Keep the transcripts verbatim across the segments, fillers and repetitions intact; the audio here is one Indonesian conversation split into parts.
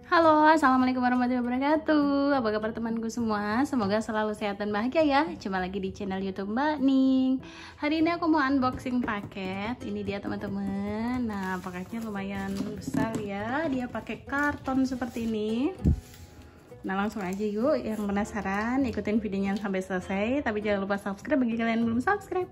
Halo, assalamualaikum warahmatullahi wabarakatuh. Apa kabar temanku semua? Semoga selalu sehat dan bahagia ya. Jumpa lagi di channel YouTube Mbak Ning. Hari ini aku mau unboxing paket. Ini dia teman-teman. Nah, paketnya lumayan besar ya. Dia pakai karton seperti ini. Nah, langsung aja yuk. Yang penasaran ikutin videonya sampai selesai. Tapi jangan lupa subscribe bagi kalian yang belum subscribe.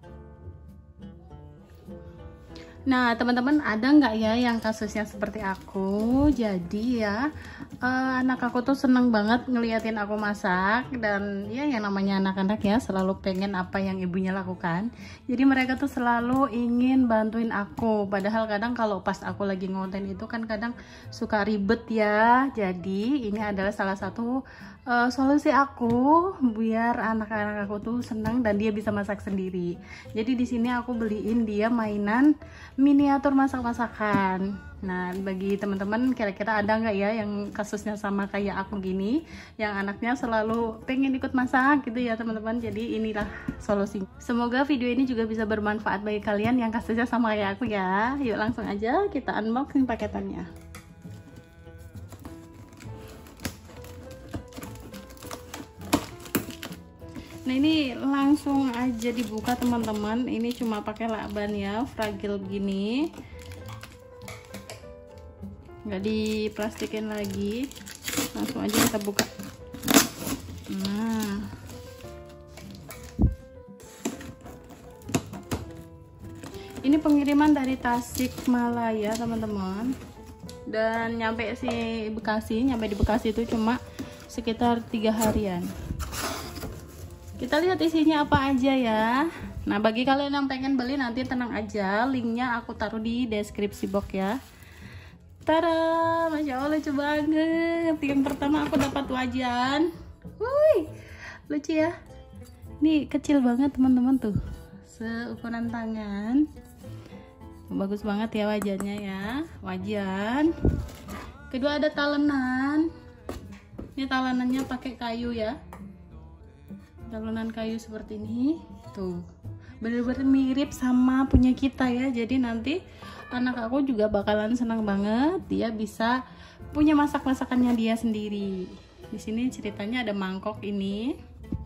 Nah teman-teman, ada nggak ya yang kasusnya seperti aku? Jadi ya uh, anak aku tuh seneng banget ngeliatin aku masak. Dan ya yang namanya anak-anak ya selalu pengen apa yang ibunya lakukan. Jadi mereka tuh selalu ingin bantuin aku. Padahal kadang kalau pas aku lagi ngonten itu kan kadang suka ribet ya. Jadi ini adalah salah satu uh, solusi aku biar anak-anak aku tuh senang dan dia bisa masak sendiri. Jadi di sini aku beliin dia mainan miniatur masak-masakan. Nah, bagi teman-teman kira-kira ada nggak ya yang kasusnya sama kayak aku gini, yang anaknya selalu pengen ikut masak gitu ya teman-teman. Jadi inilah solusi. Semoga video ini juga bisa bermanfaat bagi kalian yang kasusnya sama kayak aku ya. Yuk langsung aja kita unboxing paketannya. Nah ini langsung aja dibuka teman-teman. Ini cuma pakai lakban ya, fragile begini, nggak diplastikin lagi. Langsung aja kita buka. Nah ini pengiriman dari Tasikmalaya teman-teman, dan nyampe si Bekasi, nyampe di Bekasi itu cuma sekitar tiga harian. Kita lihat isinya apa aja ya. Nah bagi kalian yang pengen beli nanti tenang aja, linknya aku taruh di deskripsi box ya. Tada, masya Allah lucu banget. Yang pertama aku dapat wajan. Wuih, lucu ya. Ini kecil banget teman-teman tuh, seukuran tangan. Bagus banget ya wajannya ya, wajan. Kedua ada talenan. Ini talenannya pakai kayu ya. Talenan kayu seperti ini tuh, bener-bener mirip sama punya kita ya. Jadi nanti anak aku juga bakalan senang banget, dia bisa punya masak-masakannya dia sendiri. Di sini ceritanya ada mangkok ini.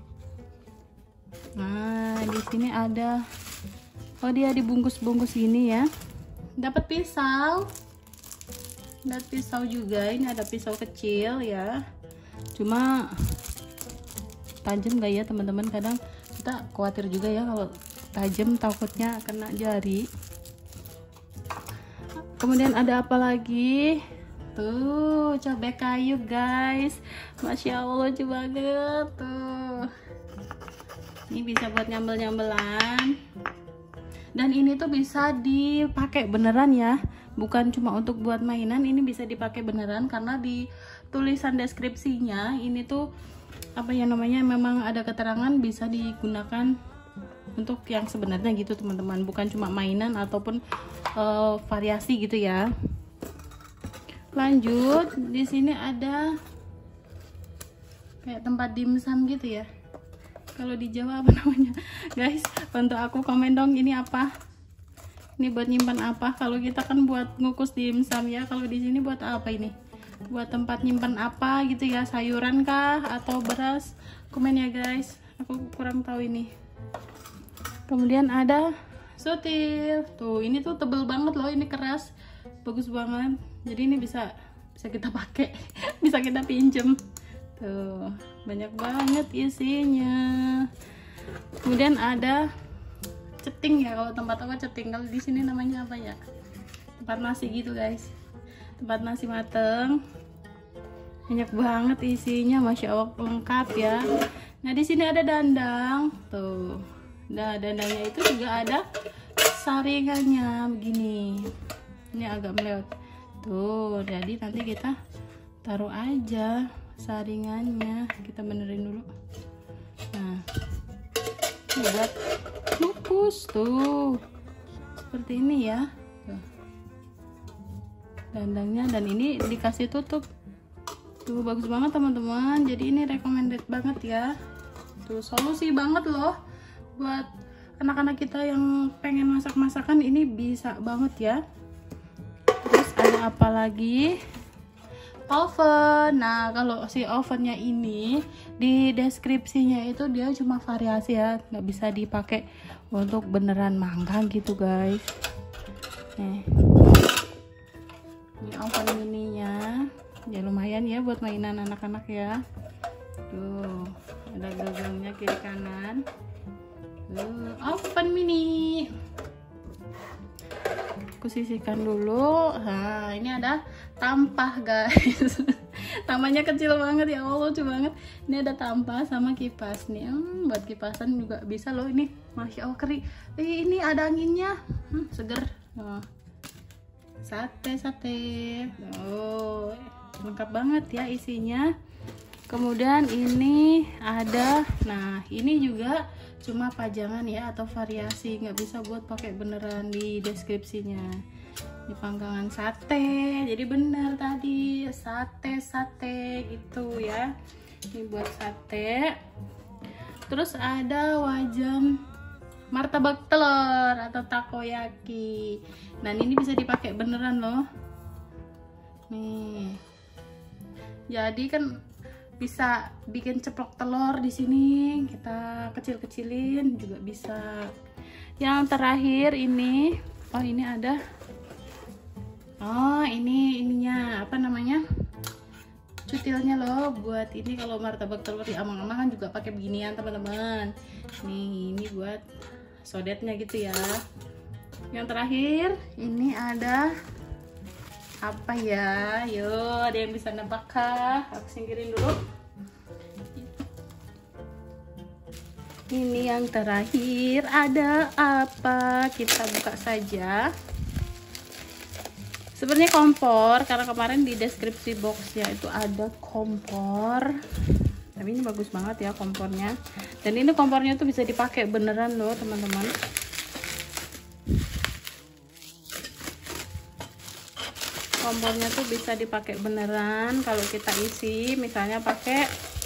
Nah di sini ada, oh dia dibungkus-bungkus ini ya. Dapat pisau, dapat pisau juga. Ini ada pisau kecil ya, cuma tajam gak ya teman-teman, kadang kita khawatir juga ya kalau tajam, takutnya kena jari. Kemudian ada apa lagi tuh, cobek kayu guys, masya Allah lucu banget tuh. Ini bisa buat nyambel-nyambelan, dan ini tuh bisa dipakai beneran ya, bukan cuma untuk buat mainan. Ini bisa dipakai beneran karena di tulisan deskripsinya ini tuh apa ya namanya, memang ada keterangan bisa digunakan untuk yang sebenarnya gitu teman-teman, bukan cuma mainan ataupun uh, variasi gitu ya. Lanjut, di sini ada kayak tempat dimsum gitu ya, kalau di Jawa apa namanya guys, bantu aku komen dong, ini apa, ini buat nyimpan apa? Kalau kita kan buat ngukus dimsum ya, kalau di sini buat apa ini? Buat tempat nyimpan apa gitu ya, sayuran kah atau beras? Komen ya guys, aku kurang tahu ini. Kemudian ada sutil tuh, ini tuh tebel banget loh, ini keras, bagus banget. Jadi ini bisa bisa kita pakai bisa kita pinjem tuh, banyak banget isinya. Kemudian ada ceting ya, kalau tempat apa ceting, kalau di sini namanya apa ya, tempat nasi gitu guys, tempat nasi mateng. Banyak banget isinya, masya Allah lengkap ya. Nah di sini ada dandang tuh. Nah dandangnya itu juga ada saringannya begini. Ini agak melewat tuh, jadi nanti kita taruh aja saringannya, kita benerin dulu. Nah ini buat ngukus tuh seperti ini ya tuh, dandangnya, dan ini dikasih tutup tuh, bagus banget teman-teman. Jadi ini recommended banget ya tuh, solusi banget loh buat anak-anak kita yang pengen masak-masakan, ini bisa banget ya. Terus ada apa lagi? oven. Nah, kalau si ovennya ini di deskripsinya itu dia cuma variasi ya, nggak bisa dipakai untuk beneran manggang gitu guys. Nih, ini oven mininya, ya lumayan ya buat mainan anak-anak ya. Tuh, ada gagangnya kiri kanan. Tuh, oven mini. Aku sisihkan dulu. Nah, ini ada tampah guys. Tampahnya kecil banget ya Allah, lucu banget. Ini ada tampah sama kipas nih. Hmm, buat kipasan juga bisa loh ini. Masya Allah kering. Eh, ini ada anginnya. Hmm, seger. Oh. Sate sate. Oh, lengkap banget ya isinya. Kemudian ini ada, nah ini juga cuma pajangan ya atau variasi, nggak bisa buat pakai beneran di deskripsinya. Ini panggangan sate, jadi bener tadi sate sate gitu ya. Ini buat sate. Terus ada wajan martabak telur atau takoyaki. Dan ini bisa dipakai beneran loh. Nih, jadi kan bisa bikin ceplok telur di sini, kita kecil-kecilin juga bisa. Yang terakhir ini, oh ini ada, oh ini ininya apa namanya, cutilnya loh buat ini. Kalau martabak telur di amang-amang kan juga pakai beginian teman-teman. Nih ini buat sodetnya gitu ya. Yang terakhir ini ada apa ya? Yo, ada yang bisa nebak kah? Aku singkirin dulu. Ini yang terakhir ada apa? Kita buka saja. Sebenarnya kompor, karena kemarin di deskripsi boxnya itu ada kompor. Tapi ini bagus banget ya kompornya. Dan ini kompornya tuh bisa dipakai beneran loh teman-teman. Kompornya tuh bisa dipakai beneran kalau kita isi, misalnya pakai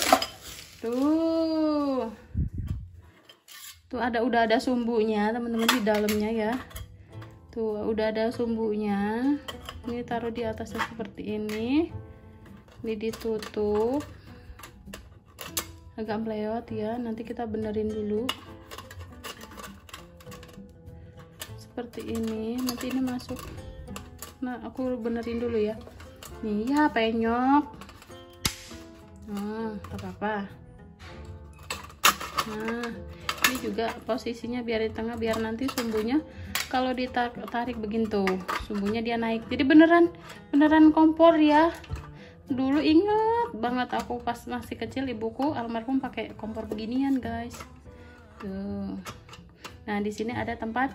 tuh tuh ada udah ada sumbunya teman-teman di dalamnya ya. Tuh udah ada sumbunya. Ini taruh di atasnya seperti ini. Ini ditutup. Agak meleot ya, nanti kita benerin dulu seperti ini. Nanti ini masuk. Nah, aku benerin dulu ya. Nih ya, penyok. Nah, apa-apa. Nah, ini juga posisinya biar di tengah, biar nanti sumbunya kalau ditarik begitu, sumbunya dia naik. Jadi beneran, beneran kompor ya. Dulu ingat banget aku pas masih kecil, ibuku almarhum pakai kompor beginian, guys. Tuh. Nah, di sini ada tempat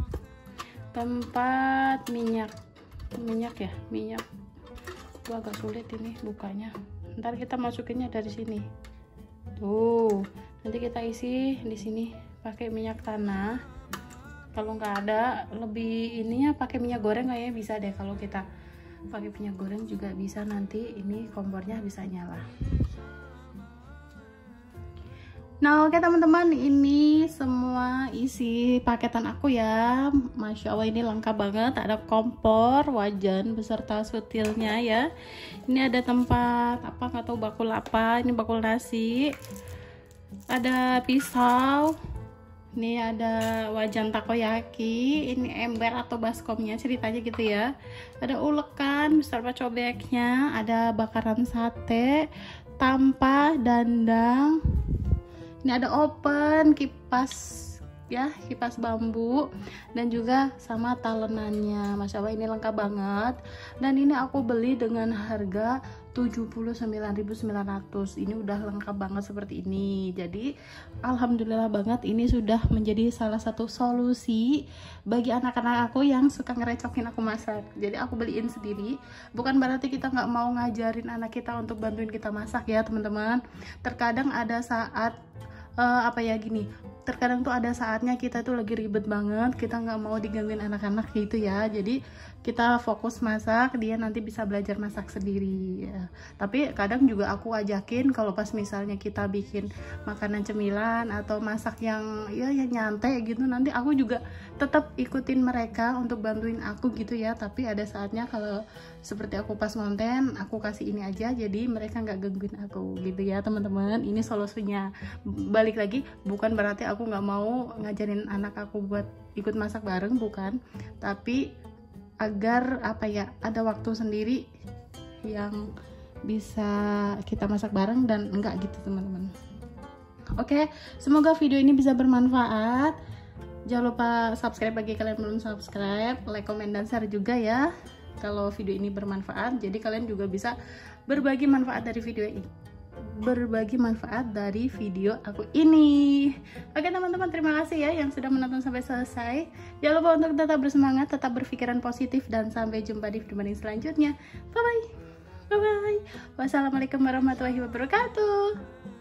tempat minyak. Minyak ya, minyak. Itu agak sulit ini bukanya. Ntar kita masukinnya dari sini. Tuh, nanti kita isi di sini pakai minyak tanah. Kalau nggak ada lebih ininya pakai minyak goreng kayaknya bisa deh. Kalau kita pakai minyak goreng juga bisa, nanti ini kompornya bisa nyala. Nah oke teman-teman, ini semua isi paketan aku ya. Masya Allah ini lengkap banget. Ada kompor, wajan beserta sutilnya ya. Ini ada tempat apa nggak tahu, bakul apa, ini bakul nasi. Ada pisau. Ini ada wajan takoyaki. Ini ember atau baskomnya ceritanya gitu ya. Ada ulekan beserta cobeknya. Ada bakaran sate, tampah, dandang. Ini ada open, kipas ya, kipas bambu, dan juga sama talenannya. Masya Allah ini lengkap banget. Dan ini aku beli dengan harga tujuh puluh sembilan ribu sembilan ratus. Ini udah lengkap banget seperti ini. Jadi alhamdulillah banget, ini sudah menjadi salah satu solusi bagi anak-anak aku yang suka ngerecokin aku masak. Jadi aku beliin sendiri. Bukan berarti kita nggak mau ngajarin anak kita untuk bantuin kita masak ya teman-teman. Terkadang ada saat Uh, apa ya gini, terkadang tuh ada saatnya kita tuh lagi ribet banget, kita nggak mau digangguin anak-anak gitu ya, jadi kita fokus masak, dia nanti bisa belajar masak sendiri ya. Tapi kadang juga aku ajakin kalau pas misalnya kita bikin makanan cemilan atau masak yang ya yang nyantai gitu, nanti aku juga tetap ikutin mereka untuk bantuin aku gitu ya. Tapi ada saatnya kalau seperti aku pas konten, aku kasih ini aja, jadi mereka nggak gangguin aku gitu ya teman-teman. Ini solusinya. Balik lagi, bukan berarti aku nggak mau ngajarin anak aku buat ikut masak bareng, bukan, tapi agar apa ya, ada waktu sendiri yang bisa kita masak bareng dan enggak gitu teman-teman. Oke, semoga video ini bisa bermanfaat. Jangan lupa subscribe bagi kalian belum subscribe, like, komen, dan share juga ya kalau video ini bermanfaat. Jadi kalian juga bisa berbagi manfaat dari video ini, berbagi manfaat dari video aku ini. Oke teman-teman, terima kasih ya yang sudah menonton sampai selesai. Jangan lupa untuk tetap bersemangat, tetap berpikiran positif, dan sampai jumpa di video selanjutnya. Bye bye. Bye bye. Wassalamualaikum warahmatullahi wabarakatuh.